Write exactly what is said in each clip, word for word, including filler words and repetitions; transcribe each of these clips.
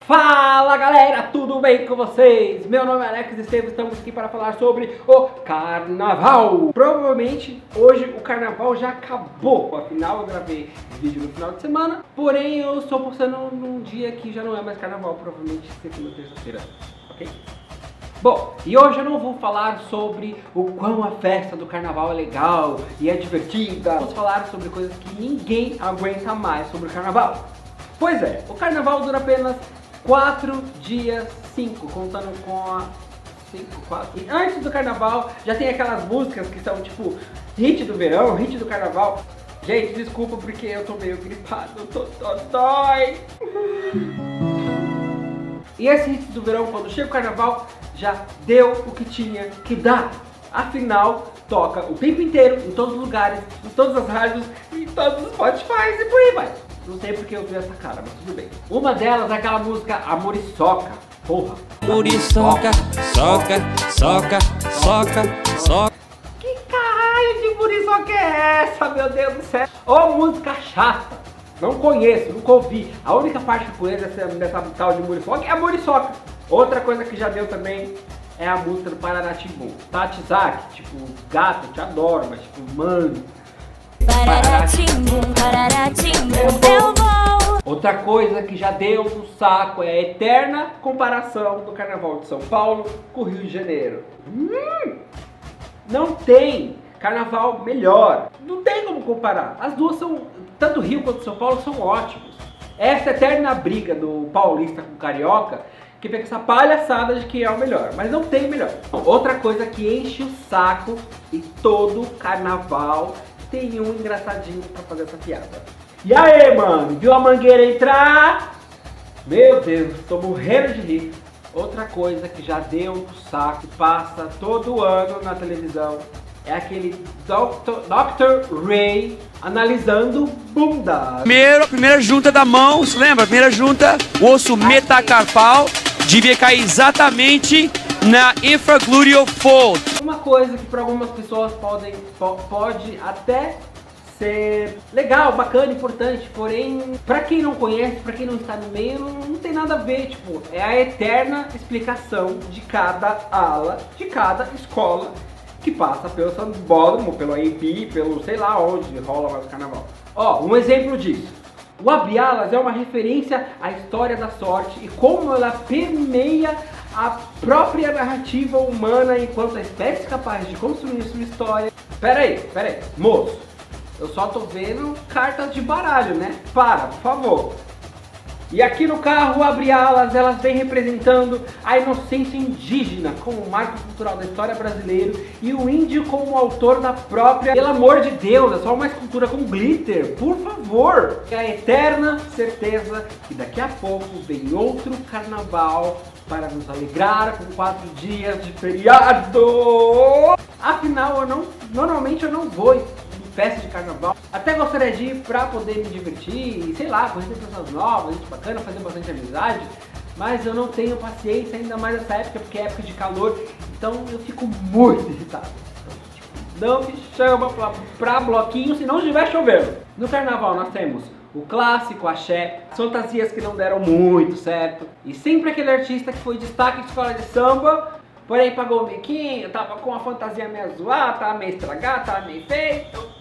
Fala galera, tudo bem com vocês? Meu nome é Alex Esteves, estamos aqui para falar sobre o Carnaval. Provavelmente hoje o Carnaval já acabou, afinal eu gravei vídeo no final de semana, porém eu estou postando num dia que já não é mais Carnaval, provavelmente segunda ou terça-feira, ok? Bom, e hoje eu não vou falar sobre o quão a festa do Carnaval é legal e é divertida. Vamos falar sobre coisas que ninguém aguenta mais sobre o Carnaval. Pois é, o Carnaval dura apenas quatro dias, cinco, contando com a cinco, quatro. E antes do Carnaval já tem aquelas músicas que são tipo hit do verão, hit do Carnaval. Gente, desculpa porque eu tô meio gripado, eu tô dói. E esse hit do verão, quando chega o Carnaval, já deu o que tinha que dar. Afinal, toca o tempo inteiro, em todos os lugares, em todas as rádios, em todos os Spotify e por aí vai. Não sei porque eu vi essa cara, mas tudo bem. Uma delas é aquela música A Muriçoca. Porra. Muriçoca, soca, soca, soca, soca. Que caralho de muriçoca é essa, meu Deus do céu? Ô, música chata. Não conheço, nunca ouvi. A única parte que eu conheço dessa, dessa tal de muriçoca é a muriçoca. Outra coisa que já deu também é a música do Pararatimbum. Tati Zaki, tipo, gato, eu te adoro, mas tipo, mano. Pararatimbum, pararatimbum, eu vou. Outra coisa que já deu no saco é a eterna comparação do Carnaval de São Paulo com o Rio de Janeiro. Hum, não tem carnaval melhor. Não tem como comparar. As duas são, tanto Rio quanto São Paulo, são ótimos. Essa eterna briga do paulista com o carioca, que fica essa palhaçada de que é o melhor, mas não tem melhor. Outra coisa que enche o saco e todo carnaval tem um engraçadinho pra fazer essa piada. E aí, mano, viu a mangueira entrar? Meu Deus, tô morrendo de rir. Outra coisa que já deu no saco, passa todo ano na televisão, é aquele doutor Ray analisando bunda. Primeiro, a primeira junta da mão, você lembra? A primeira junta, o osso metacarpal, devia cair exatamente na infragluteal fold. Uma coisa que para algumas pessoas podem, po, pode até ser legal, bacana, importante, porém, para quem não conhece, para quem não está no meio, não, não tem nada a ver, tipo, é a eterna explicação de cada ala, de cada escola que passa pelo Sambódromo, pelo A M P, pelo sei lá onde rola mais o Carnaval. Ó, um exemplo disso. O Abre Alas é uma referência à história da sorte e como ela permeia a própria narrativa humana enquanto a espécie capaz de construir sua história. Pera aí, pera aí, moço, eu só tô vendo cartas de baralho, né? Para, por favor. E aqui no carro, o Abre Alas, elas vêm representando a inocência indígena como marco cultural da história brasileira e o índio como autor da própria. Pelo amor de Deus, é só uma escultura com glitter, por favor! É a eterna certeza que daqui a pouco vem outro carnaval para nos alegrar com quatro dias de feriado. Afinal, eu não, normalmente eu não vou em festa de carnaval. Até gostaria de ir pra poder me divertir, sei lá, conhecer pessoas novas, gente bacana, fazer bastante amizade. Mas eu não tenho paciência, ainda mais nessa época, porque é época de calor. Então eu fico muito irritado. Não me chama pra, pra bloquinho se não estiver chovendo. No carnaval nós temos o clássico axé, fantasias que não deram muito certo. E sempre aquele artista que foi destaque de escola de samba, porém pagou o biquinho, tava com a fantasia meio zoada, tava meio estragada, tava meio feio.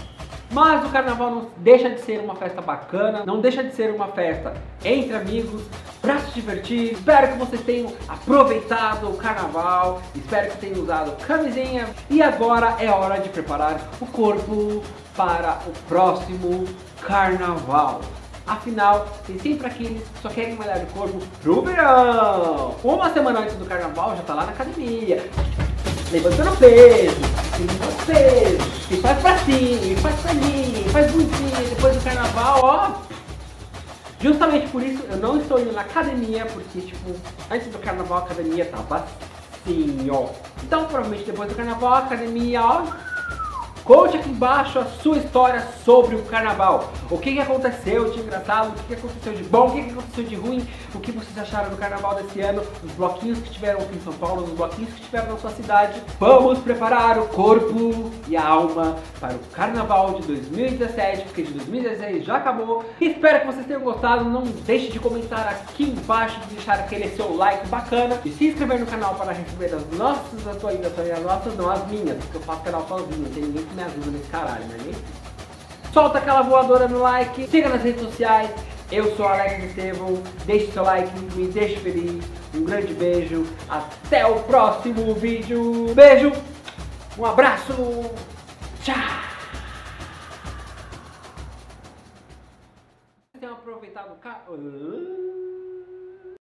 Mas o carnaval não deixa de ser uma festa bacana, não deixa de ser uma festa entre amigos, pra se divertir. Espero que vocês tenham aproveitado o carnaval, espero que tenham usado camisinha. E agora é hora de preparar o corpo para o próximo carnaval. Afinal, tem sempre aqueles que só querem malhar o corpo pro verão. Uma semana antes do carnaval já tá lá na academia, levantando peso, levantando peso, e faz pra cima, e faz pra mim, e faz bundinha. Depois do carnaval, ó. Justamente por isso eu não estou indo na academia, porque tipo, antes do carnaval a academia tava assim, ó. Então provavelmente depois do carnaval a academia, ó, Conte aqui embaixo a sua história sobre o carnaval. O que, que aconteceu de engraçado, o que, que aconteceu de bom, o que, que aconteceu de ruim, o que vocês acharam do carnaval desse ano, os bloquinhos que tiveram aqui em São Paulo, os bloquinhos que tiveram na sua cidade. Vamos preparar o corpo e a alma para o carnaval de dois mil e dezessete, porque de dois mil e dezesseis já acabou. Espero que vocês tenham gostado. Não deixe de comentar aqui embaixo, de deixar aquele seu like bacana e se inscrever no canal para receber as nossas atualizações, as nossas não, as minhas, porque eu faço canal sozinho, não tem ninguém que me ajuda nesse caralho, né? Nem... Solta aquela voadora no like, siga nas redes sociais. Eu sou Alex Estevão, deixe seu like, me deixe feliz. Um grande beijo, até o próximo vídeo. Beijo, um abraço, tchau. Tenho aproveitado o carro.